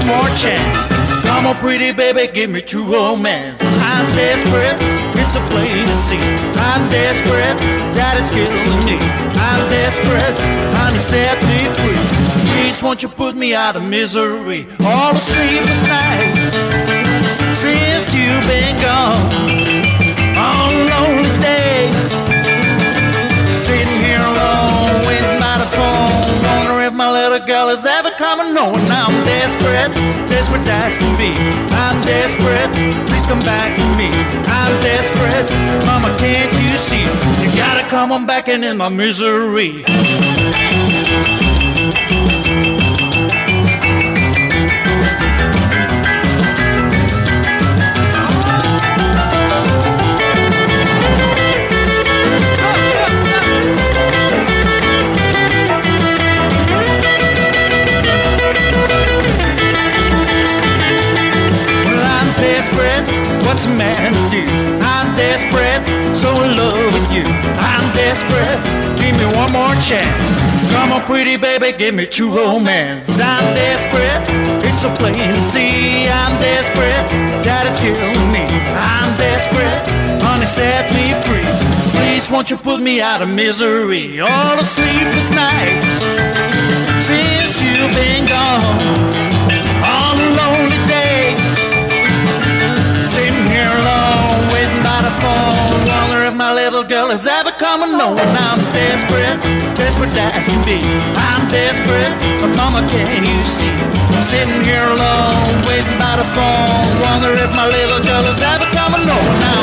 one more chance. Come on, pretty baby, give me true romance. I'm desperate, it's a plain to see. I'm desperate, that it's killing me. I'm desperate, honey, set me free. Please, won't you put me out of misery? All the sleepless nights since you've been gone, all the lonely days, sitting here alone, waiting by the phone, wondering if my little girl is ever coming home. Now I'm desperate, desperate as can be. I'm desperate, please come back to me. I'm desperate, mama, can't you see? You gotta come on back and end my misery. What's a man to do? I'm desperate, so in love with you. I'm desperate, give me one more chance. Come on, pretty baby, give me true romance. I'm desperate, it's so plain to see. I'm desperate, that it's killing me. I'm desperate, honey, set me free. Please, won't you put me out of misery? All the sleepless nights since you've been gone, all the lonely days, sitting here alone, waiting by the phone, wonder if my little girl is ever coming home. I'm desperate, desperate as can be. I'm desperate, but mama, can't you see? I'm sitting here alone, waiting by the phone, wonder if my little girl is ever coming home. Now